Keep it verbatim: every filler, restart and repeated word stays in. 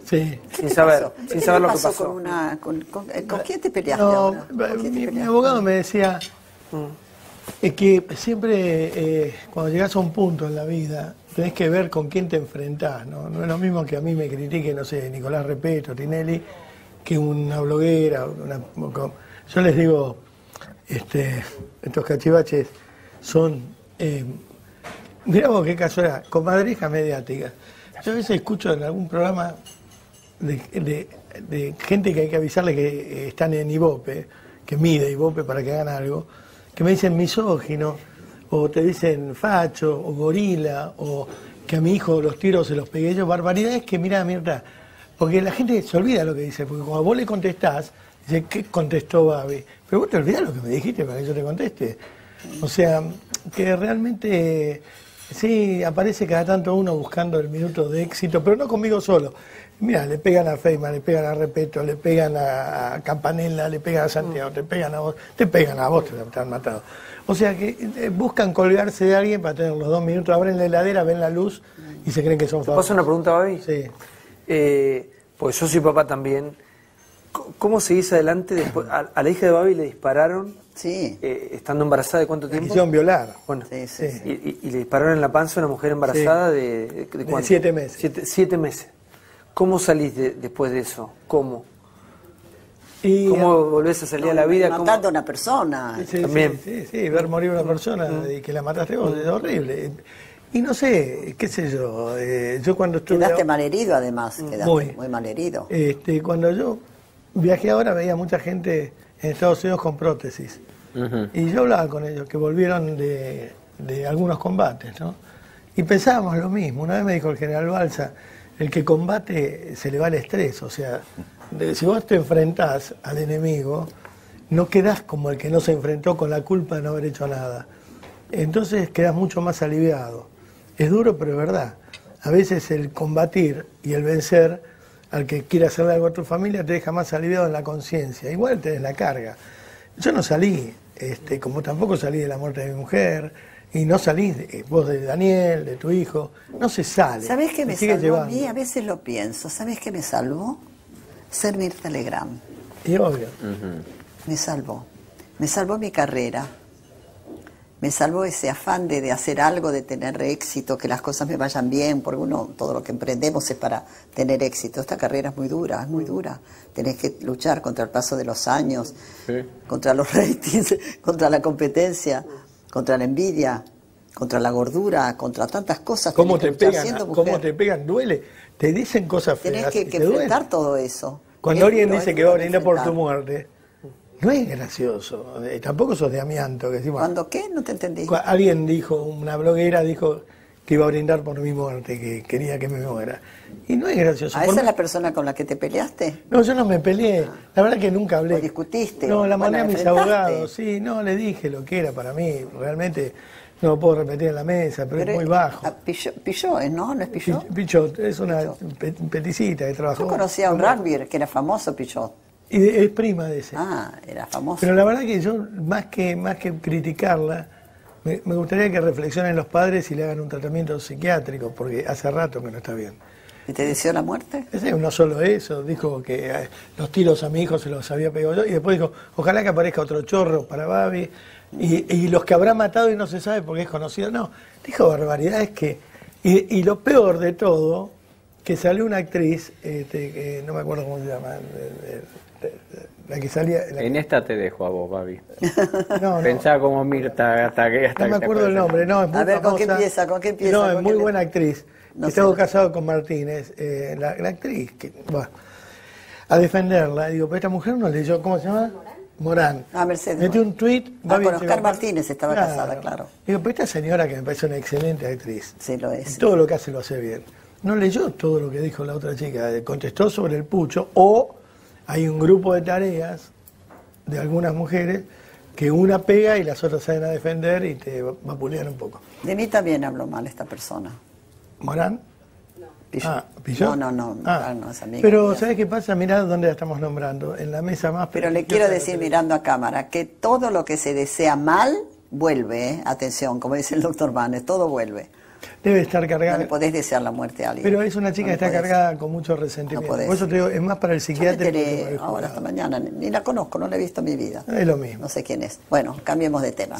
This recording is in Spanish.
Sí. Sin saber, ¿Qué sin saber te lo que pasó pasó. Con, una, con, con, ¿Con quién te peleaste No, ahora? ¿Con quién te mi, mi peleaste? abogado me decía es que siempre eh, cuando llegas a un punto en la vida tenés que ver con quién te enfrentás, ¿no? No es lo mismo que a mí me critique, no sé, Nicolás Repeto, Tinelli, que una bloguera. Una, yo les digo, este, estos cachivaches son, eh, mirá vos qué casualidad, comadreja mediática. Yo a veces escucho en algún programa de, de, de gente que hay que avisarle que están en Ibope, que mide Ibope para que hagan algo, que me dicen misógino, o te dicen facho, o gorila, o que a mi hijo los tiros se los pegué yo, barbaridades que, mirá, Mirta, porque la gente se olvida lo que dice, porque cuando vos le contestás, dice, ¿qué contestó Babi? Pero vos te olvidás lo que me dijiste para que yo te conteste. O sea, que realmente, sí, aparece cada tanto uno buscando el minuto de éxito, pero no conmigo solo. Mira, le pegan a Feynman, le pegan a Repeto, le pegan a Campanella, le pegan a Santiago, te pegan a vos, te pegan a vos, te han matado. O sea que eh, buscan colgarse de alguien para tener los dos minutos, abren la heladera, ven la luz y se creen que son ¿Te famosos. paso una pregunta, Babi? Sí. Eh, pues yo soy papá también. ¿Cómo seguís adelante después? A, a la hija de Babi le dispararon, Sí. eh, estando embarazada, ¿de cuánto La tiempo? quisieron violar. Bueno, Sí, sí, Sí. y, y- y le dispararon en la panza a una mujer embarazada de, de, de cuánto? siete meses. Siete, siete meses. ¿Cómo salís de- después de eso? ¿Cómo? Y, ¿Cómo volvés a salir a la vida? ¿Cómo? Matando a una persona. Sí, sí, También. sí, sí, ver morir a una persona y que la mataste vos es horrible. Y no sé, qué sé yo, eh, yo cuando estuve... Quedaste malherido además, quedaste Muy. muy, malherido. Este, cuando yo viajé ahora veía mucha gente en Estados Unidos con prótesis. Y yo hablaba con ellos, que volvieron de, de algunos combates, ¿no? Y pensábamos lo mismo. Una vez me dijo el general Balsa, el que combate se le va el estrés. O sea, de- si vos te enfrentás al enemigo, no quedás como el que no se enfrentó con la culpa de no haber hecho nada. Entonces quedás mucho más aliviado. Es duro, pero es verdad. A veces el combatir y el vencer al que quiere hacerle algo a tu familia te deja más aliviado en la conciencia. Igual tenés la carga. Yo no salí, este, como tampoco salí de la muerte de mi mujer, y no salís de, vos de Daniel, de tu hijo, no se sale. ¿Sabés qué me se sigue salvó a llevando. mí? A veces lo pienso. ¿Sabés qué me salvó? Ser Mirta Legrand. Y obvio. Me salvó. Me salvó mi carrera. Me salvó ese afán de, de hacer algo, de tener éxito, que las cosas me vayan bien, porque uno, todo lo que emprendemos es para tener éxito. Esta carrera es muy dura, es muy dura. Tenés que luchar contra el paso de los años, Sí. contra los ratings, contra la competencia, contra la envidia, contra la gordura, contra tantas cosas. ¿Cómo Tenés te que luchar pegan? siendo ¿Cómo mujer. te pegan? Duele. Te dicen cosas feas. Tenés que, y que te duele. enfrentar todo eso. Cuando Es alguien duro, dice es que va a duro de brindar por tu enfrentar. muerte, no es gracioso. Eh, tampoco sos de amianto. Que decimos, ¿Cuándo qué? No te entendí. Cu- Alguien dijo, una bloguera dijo que iba a brindar por mi muerte, que quería que me muera. Y no es gracioso. ¿A Por esa es mí- la persona con la que te peleaste? No, yo no me peleé. La verdad que nunca hablé. ¿O discutiste? No, la Bueno, mandé a mis enfrentaste. abogados. Sí, no, le dije lo que era para mí. Realmente no lo puedo repetir en la mesa, pero, es muy bajo. ah, Pilló, Pilló, ¿eh? ¿no? ¿No es Pilló? Pi- Pichot, es una pe- peticita que trabajó. Yo conocía a un rugby que era famoso, Pilló. Y de- es prima de ese. Ah, era famoso. Pero la verdad que yo, más que, más que criticarla, me, me gustaría que reflexionen los padres y le hagan un tratamiento psiquiátrico, porque hace rato que no está bien. ¿Y te deseó la muerte? Ese, no solo eso, dijo que eh, los tiros a mi hijo se los había pegado yo, y después dijo, ojalá que aparezca otro chorro para Babi, y, y los que habrá matado y no se sabe porque es conocido, no, dijo barbaridades que, y, y lo peor de todo, que salió una actriz, este, que no me acuerdo cómo se llama, eh, eh, la que salía... la que- En esta te dejo a vos, Babi. no, no. Pensá como Mirta hasta que... Hasta No me que te acuerdo el acuerdes. nombre, no, es muy A ver, ¿con qué famosa. empieza? ¿Con qué empieza? No, ¿Con es qué muy le- buena actriz. No que sé. estuvo casado con Martínez, eh, la, la actriz, que va a defenderla. Digo, pero esta mujer no leyó, ¿cómo se llama? Morán. Ah, Mercedes Metió Morán. un tuit. Ah, con Oscar Martínez estaba casada, claro. Digo, pero esta señora que me parece una excelente actriz. Sí, lo es. Y todo lo que hace lo hace bien. No leyó todo lo que dijo la otra chica, eh, contestó sobre el pucho, o hay un grupo de tareas de algunas mujeres que una pega y las otras salen a defender y te vapulean un poco. De mí también habló mal esta persona. ¿Morán? Pilló. Ah, ¿Pilló? No, no, no, Ah, ah, no, es amiga pero, mía. ¿sabes qué pasa? Mirá dónde la estamos nombrando. En la mesa más... Pero le prestigiosa quiero de la decir, televisión. mirando a cámara, que todo lo que se desea mal, vuelve, ¿eh? Atención, como dice el doctor Manes, todo vuelve. Debe estar No cargada. le podés desear la muerte a alguien. Pero es una chica No que le está podés. cargada con mucho resentimiento. No podés. Por eso te digo, es más para el Yo me psiquiatra. enteré ahora, esta mañana, ni la conozco, no la he visto en mi vida. Es lo mismo. No sé quién es. Bueno, cambiemos de tema.